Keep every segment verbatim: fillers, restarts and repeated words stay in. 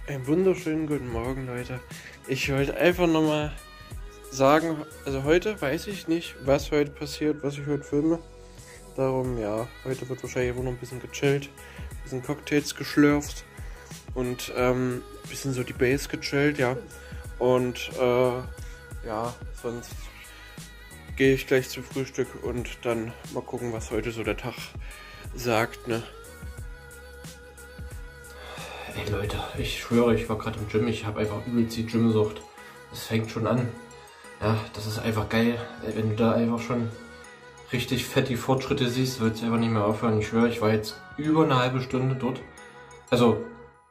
Einen wunderschönen guten Morgen, Leute. Ich wollte einfach nochmal sagen, also heute weiß ich nicht, was heute passiert, was ich heute filme. Darum, ja, heute wird wahrscheinlich wohl noch ein bisschen gechillt, ein bisschen Cocktails geschlürft und ähm, ein bisschen so die Base gechillt, ja. Und äh, ja, sonst gehe ich gleich zum Frühstück und dann mal gucken, was heute so der Tag sagt, ne. Ey Leute, ich schwöre, ich war gerade im Gym, ich habe einfach übelst die Gymsucht. Es fängt schon an. Ja, das ist einfach geil, wenn du da einfach schon richtig fett die Fortschritte siehst, wird es einfach nicht mehr aufhören. Ich schwöre, ich war jetzt über eine halbe Stunde dort. Also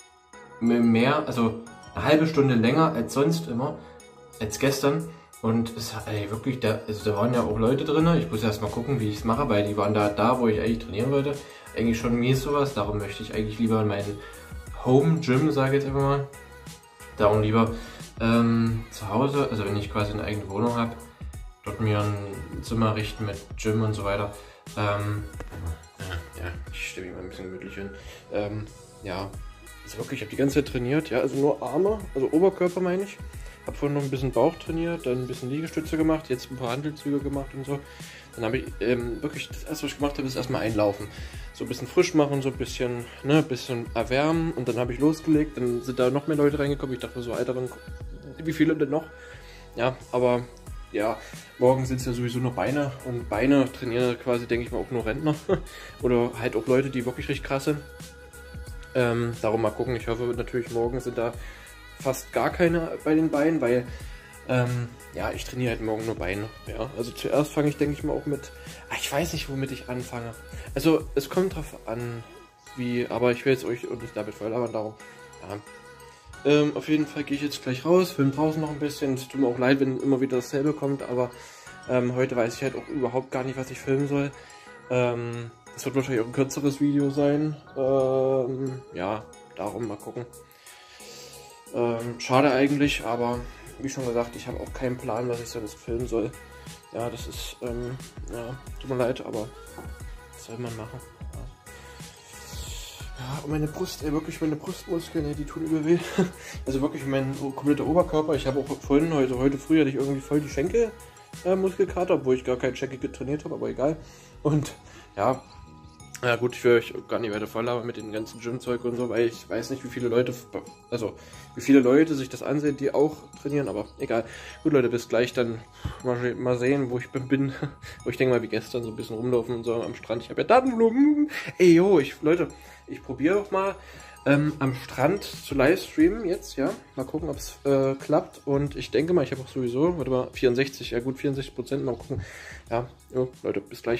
mehr, also eine halbe Stunde länger als sonst immer, als gestern. Und es hat ey, wirklich, da, also da waren ja auch Leute drin. Ich muss erst mal gucken, wie ich es mache, weil die waren da, da, wo ich eigentlich trainieren wollte. Eigentlich schon mies sowas, darum möchte ich eigentlich lieber in meinen Home Gym, sage ich jetzt einfach mal. Darum lieber ähm, zu Hause, also wenn ich quasi eine eigene Wohnung habe, dort mir ein Zimmer richten mit Gym und so weiter. Ähm, ja, ja, ich stelle mich mal ein bisschen gemütlich hin. Ähm, ja, also wirklich, ich habe die ganze Zeit trainiert, ja, also nur Arme, also Oberkörper meine ich. Habe vorhin noch ein bisschen Bauch trainiert, dann ein bisschen Liegestütze gemacht, jetzt ein paar Hantelzüge gemacht und so. Dann habe ich ähm, wirklich, das erste, was ich gemacht habe, ist erstmal einlaufen. So ein bisschen frisch machen, so ein bisschen, ne, ein bisschen erwärmen und dann habe ich losgelegt. Dann sind da noch mehr Leute reingekommen. Ich dachte so, Alter, dann, wie viele denn noch? Ja, aber ja, morgen sind es ja sowieso nur Beine und Beine trainieren quasi, denke ich mal, auch nur Rentner oder halt auch Leute, die wirklich richtig krass sind. Ähm, darum mal gucken. Ich hoffe natürlich, morgen sind da fast gar keine bei den Beinen, weil ähm, ja, ich trainiere halt morgen nur Beine. Ja, also zuerst fange ich, denke ich mal, auch mit. Ah, ich weiß nicht, womit ich anfange. Also es kommt drauf an, wie, aber ich will jetzt euch nicht damit voll labern, darum. Ja. Ähm, auf jeden Fall gehe ich jetzt gleich raus, film draußen noch ein bisschen. Es tut mir auch leid, wenn immer wieder dasselbe kommt, aber ähm, heute weiß ich halt auch überhaupt gar nicht, was ich filmen soll. Ähm, das wird wahrscheinlich auch ein kürzeres Video sein. Ähm, ja, darum mal gucken. Ähm, schade eigentlich, aber wie schon gesagt, ich habe auch keinen Plan, was ich sonst filmen soll. Ja, das ist, ähm, ja, tut mir leid, aber was soll man machen? Ja, ja, und meine Brust, ey, wirklich meine Brustmuskeln, ey, die tun übel weh. Also wirklich mein kompletter Oberkörper. Ich habe auch vorhin, heute, heute früh hatte ich irgendwie voll die Schenkelmuskelkater, äh, obwohl ich gar keinen Schenkel trainiert habe, aber egal. Und ja, ja gut, ich will euch gar nicht weiter voll labern mit dem ganzen Gymzeug und so, weil ich weiß nicht, wie viele Leute, also wie viele Leute sich das ansehen, die auch trainieren, aber egal. Gut Leute, bis gleich, dann mal, mal sehen, wo ich bin, wo ich denke mal wie gestern so ein bisschen rumlaufen und so am Strand. Ich habe ja Datenblumen. Ey yo, ich, Leute, ich probiere auch mal ähm, am Strand zu livestreamen jetzt, ja. Mal gucken, ob es äh, klappt und ich denke mal, ich habe auch sowieso, warte mal, vierundsechzig, ja gut, vierundsechzig Prozent, mal gucken. Ja, jo, Leute, bis gleich.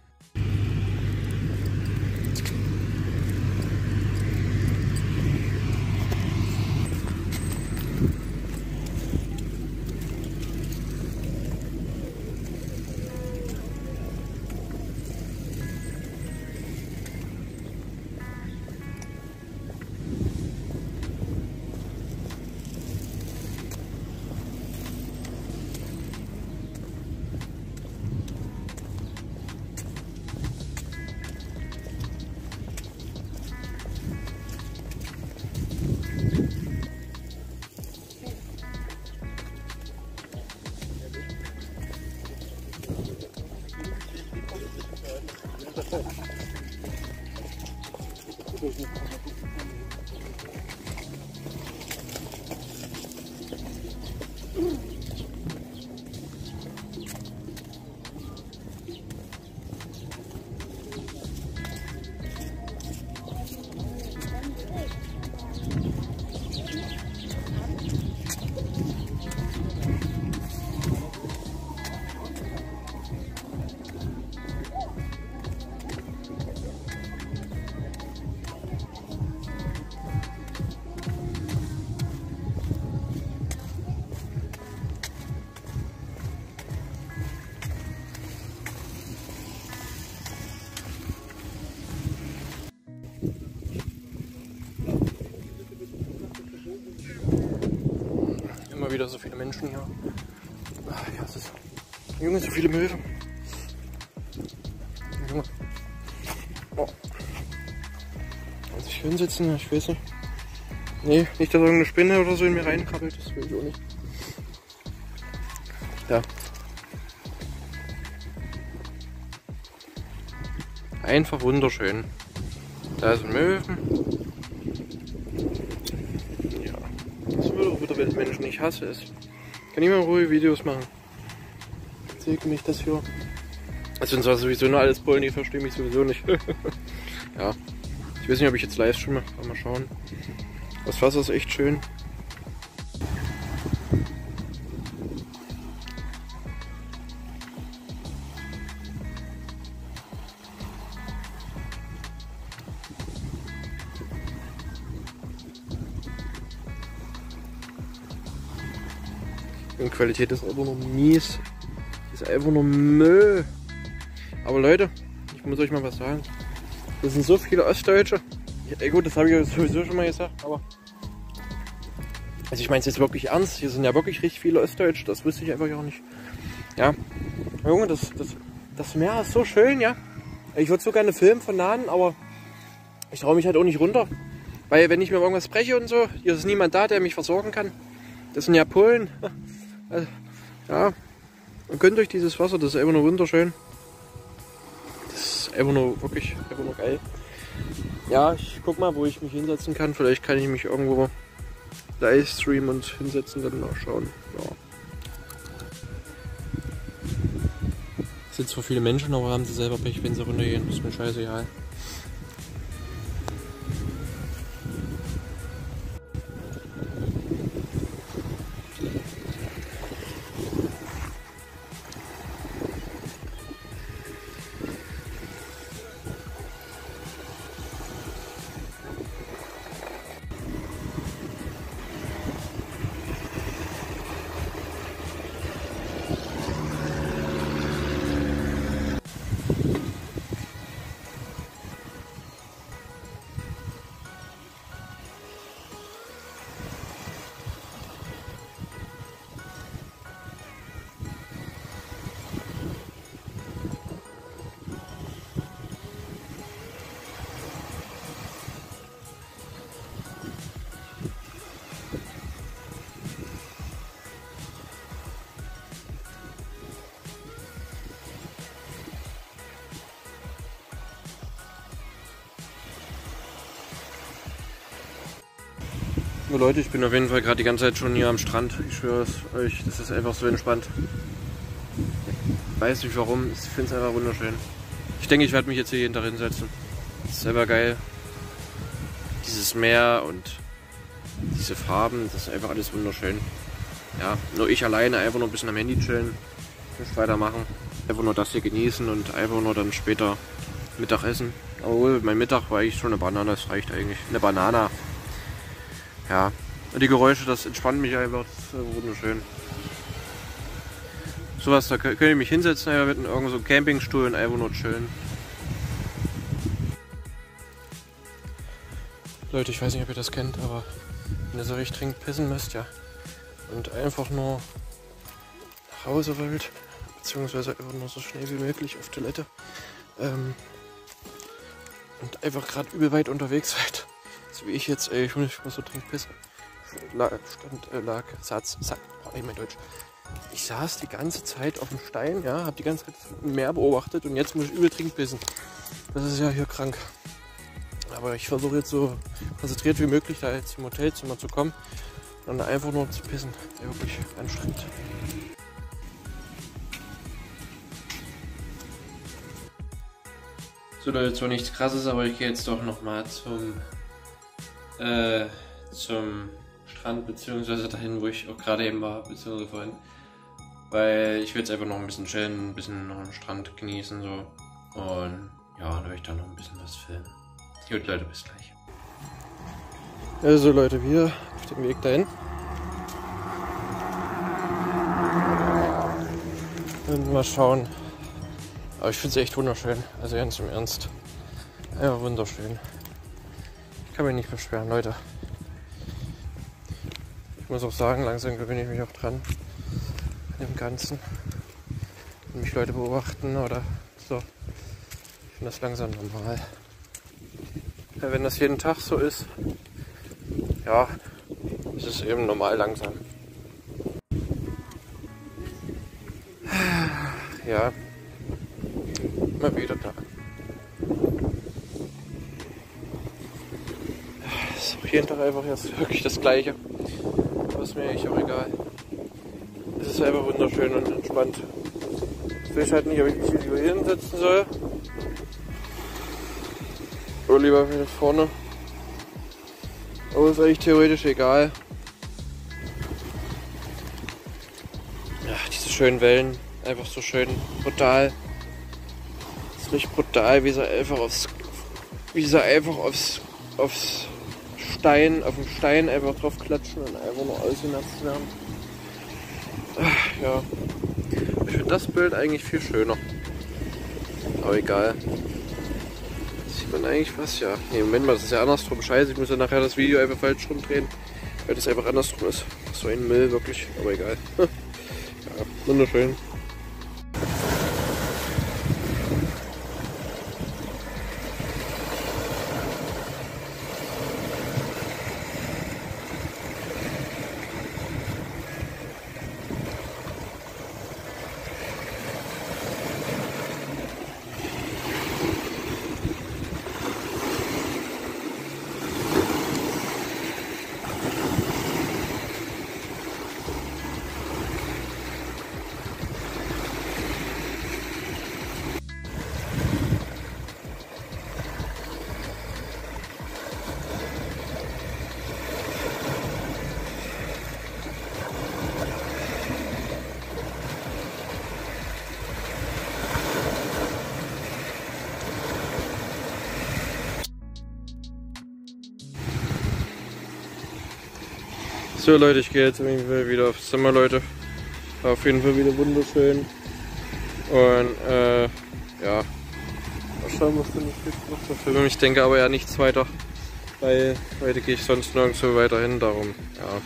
Wieder so viele Menschen hier. Ach, ja, es ist. Junge, so viele Möwen. Junge. Oh. Kann sich hinsetzen? Ich weiß nicht. Nee, nicht, dass irgendeine Spinne oder so in mir reinkrabbelt, das will ich auch nicht. Ja. Einfach wunderschön. Da ist ein Möwen. Ja. Das würde auch wieder Weltmenschen nicht hasse es. Kann ich mal ruhig Videos machen. Seht mich das hier. Das sind zwar sowieso nur alles Bullen, die verstehen mich sowieso nicht. Ja. Ich weiß nicht, ob ich jetzt live streame. Mal schauen. Das Wasser ist echt schön. Die Qualität ist einfach nur mies. Ist einfach nur Müll. Aber Leute, ich muss euch mal was sagen. Das sind so viele Ostdeutsche. Ja, gut, das habe ich sowieso schon mal gesagt, aber. Also ich meine es jetzt wirklich ernst. Hier sind ja wirklich richtig viele Ostdeutsche. Das wusste ich einfach auch nicht. Ja. Junge, das, das, das Meer ist so schön, ja. Ich würde so gerne filmen von nahen, aber ich traue mich halt auch nicht runter. Weil wenn ich mir irgendwas breche und so, hier ist niemand da, der mich versorgen kann. Das sind ja Polen. Also, ja, und gönnt euch dieses Wasser, das ist einfach nur wunderschön. Das ist einfach nur wirklich einfach nur geil. Ja, ich guck mal, wo ich mich hinsetzen kann. Vielleicht kann ich mich irgendwo live streamen und hinsetzen, dann mal schauen. Ja. Es sind zwar viele Menschen, aber haben sie selber Pech, wenn sie runtergehen. Das ist mir scheißegal. So Leute, ich bin auf jeden Fall gerade die ganze Zeit schon hier am Strand. Ich schwöre es euch, das ist einfach so entspannt. Ich weiß nicht warum, ich finde es einfach wunderschön. Ich denke, ich werde mich jetzt hier jeden Tag hinsetzen. Das ist einfach geil. Dieses Meer und diese Farben, das ist einfach alles wunderschön. Ja, nur ich alleine einfach nur ein bisschen am Handy chillen, nicht weitermachen. Einfach nur das hier genießen und einfach nur dann später Mittag essen. Obwohl, mein Mittag war eigentlich schon eine Banane, das reicht eigentlich. Eine Banane. Ja, und die Geräusche, das entspannt mich einfach, das ist wunderschön. Sowas, da könnt ihr mich hinsetzen, mit irgendeinem so Campingstuhl und einfach nur chillen. Leute, ich weiß nicht, ob ihr das kennt, aber wenn ihr so richtig dringend pissen müsst, ja, und einfach nur nach Hause wollt, beziehungsweise einfach nur so schnell wie möglich auf Toilette, ähm, und einfach gerade übel weit unterwegs seid, so wie ich jetzt, ey, ich muss so dringend pissen, lag, stand, äh, lag, Satz, Satz, oh, ey, mein Deutsch. Ich saß die ganze Zeit auf dem Stein, ja, habe die ganze Zeit das Meer beobachtet und jetzt muss ich übel dringend pissen. Das ist ja hier krank. Aber ich versuche jetzt so konzentriert wie möglich da jetzt im Hotelzimmer zu kommen und einfach nur zu pissen. Ja, wirklich anstrengend. So Leute, zwar nichts Krasses, aber ich gehe jetzt doch nochmal zum, äh, zum Strand, beziehungsweise dahin, wo ich auch gerade eben war, beziehungsweise vorhin. Weil ich will jetzt einfach noch ein bisschen chillen, ein bisschen noch den Strand genießen so. Und ja, dann werde ich da noch ein bisschen was filmen. Gut Leute, bis gleich. Also Leute, wir auf dem Weg dahin. Und mal schauen. Aber ich finde es echt wunderschön. Also ganz im Ernst. Einfach wunderschön. Ich kann mich nicht beschweren, Leute. Ich muss auch sagen, langsam gewöhne ich mich auch dran. An dem Ganzen. Wenn mich Leute beobachten oder so. Ich finde das langsam normal. Ja, wenn das jeden Tag so ist, ja, es ist eben normal langsam. Ja, immer wieder da. Ist auch jeden Tag einfach jetzt wirklich das Gleiche. Aber ist mir eigentlich auch egal. Es ist einfach wunderschön und entspannt. Jetzt weiß ich halt nicht, ob ich mich lieber hier hinsetzen soll. Oder lieber wieder vorne. Aber ist eigentlich theoretisch egal. Ja, diese schönen Wellen. Einfach so schön brutal. Es ist richtig brutal, wie sie einfach aufs, wie sie einfach aufs, aufs Stein, auf dem Stein einfach drauf klatschen und einfach nur ausgenutzt werden. Ach, ja. Ich finde das Bild eigentlich viel schöner. Aber egal. Das sieht man eigentlich was, ja. Ne, Moment mal, das ist ja andersrum. Scheiße, ich muss ja nachher das Video einfach falsch rumdrehen. Weil das einfach andersrum ist. So ein Müll, wirklich. Aber egal. Ja, wunderschön. So Leute, ich gehe jetzt irgendwie wieder aufs Zimmer, Leute. War auf jeden Fall wieder wunderschön. Und äh, ja, mal schauen, was denn noch noch so filmen. Ich denke aber ja nichts weiter, weil heute gehe ich sonst nirgendwo weiter hin, darum, ja.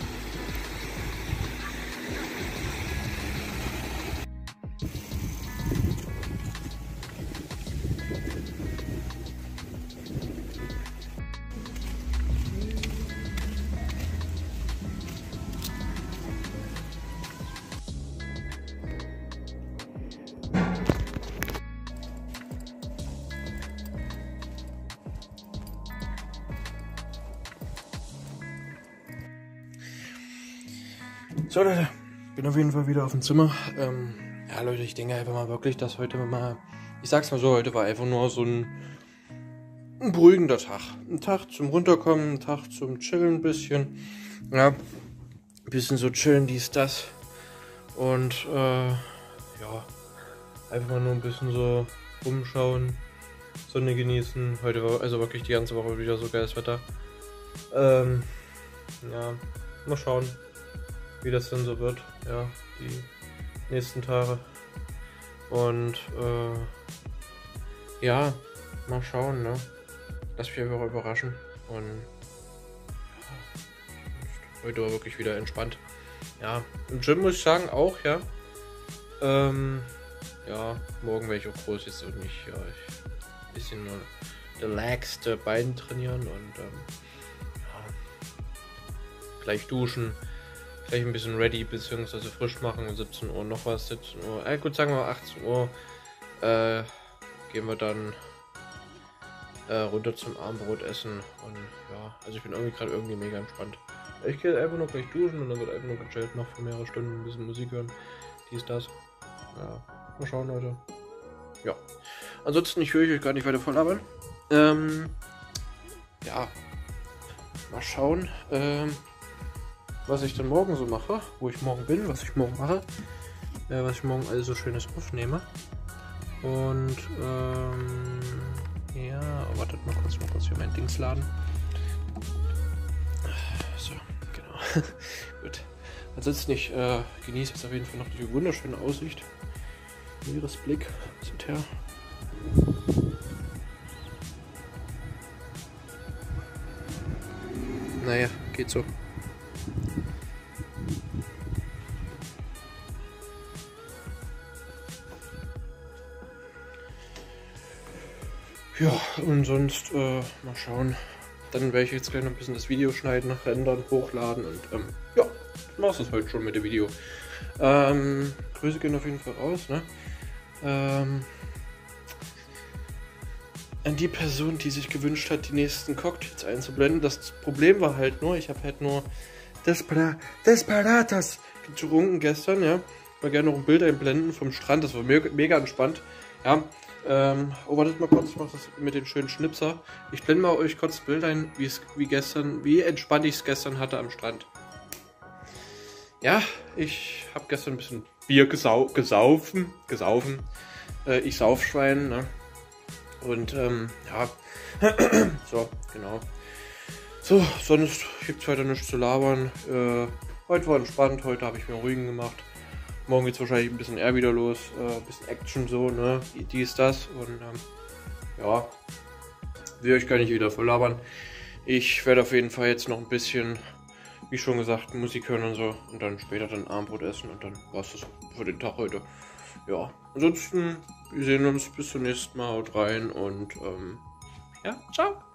So Leute, bin auf jeden Fall wieder auf dem Zimmer. Ähm, ja Leute, ich denke einfach mal wirklich, dass heute mal, ich sag's mal so, heute war einfach nur so ein, ein beruhigender Tag. Ein Tag zum Runterkommen, ein Tag zum Chillen ein bisschen. Ja, ein bisschen so chillen, dies, das. Und äh, ja, einfach mal nur ein bisschen so rumschauen, Sonne genießen. Heute war also wirklich die ganze Woche wieder so geiles Wetter. Ähm, ja, mal schauen, wie das denn so wird, ja, die nächsten Tage. Und äh, ja, mal schauen, ne? Lass mich einfach überraschen. Und ja, heute war wirklich wieder entspannt. Ja, im Gym muss ich sagen auch, ja. Ähm, ja, morgen werde ich auch groß jetzt und nicht, ja, ich ein bisschen nur relaxed äh, Beine trainieren und ähm, ja, gleich duschen. Gleich ein bisschen ready bzw. frisch machen, um siebzehn Uhr noch was, siebzehn Uhr, äh gut, sagen wir mal achtzehn Uhr, äh, gehen wir dann äh, runter zum Abendbrot essen und ja, also ich bin irgendwie gerade irgendwie mega entspannt. Ich gehe einfach nur gleich duschen und dann wird einfach nur gechillt, noch für mehrere Stunden ein bisschen Musik hören, dies, das, ja, mal schauen Leute. Ja, ansonsten, ich höre euch gar nicht weiter voll labern. Ähm, ja, mal schauen, ähm, was ich dann morgen so mache, wo ich morgen bin, was ich morgen mache, äh, was ich morgen alles so Schönes aufnehme. Und ähm, ja, wartet mal kurz, mal kurz hier mein Dings laden. So, genau. Gut. Ansonsten, ich äh, genieße jetzt auf jeden Fall noch die wunderschöne Aussicht. Meeresblick sind her. Naja, geht so. Ja, und sonst äh, mal schauen. dann werde ich jetzt gleich noch ein bisschen das Video schneiden, rendern, hochladen und ähm, ja, das war's das heute schon mit dem Video. Ähm, Grüße gehen auf jeden Fall raus, ne? Ähm, an die Person, die sich gewünscht hat, die nächsten Cocktails einzublenden. Das Problem war halt nur, ich habe halt nur Despera Desperados getrunken gestern, ja. Ich will gerne noch ein Bild einblenden vom Strand, das war mega, mega entspannt, ja. Ähm, oh, wartet mal kurz, ich mache das mit den schönen Schnipser. Ich blende mal euch kurz ein Bild ein, wie es wie gestern, wie entspannt ich es gestern hatte am Strand. Ja, ich habe gestern ein bisschen Bier gesau gesaufen, gesaufen. Äh, ich Saufschwein, ne? Und ähm, ja, so, genau. So, sonst gibt es heute nichts zu labern. Äh, heute war entspannt, heute habe ich mir ruhigen gemacht. Morgen geht es wahrscheinlich ein bisschen eher wieder los. Ein äh, bisschen Action so, ne? Dies, das. Und ähm, ja, will euch gar nicht wieder voll labern. Ich werde auf jeden Fall jetzt noch ein bisschen, wie schon gesagt, Musik hören und so. Und dann später dann Abendbrot essen. Und dann war es das für den Tag heute. Ja, ansonsten, wir sehen uns bis zum nächsten Mal. Haut rein und ähm, ja, ciao.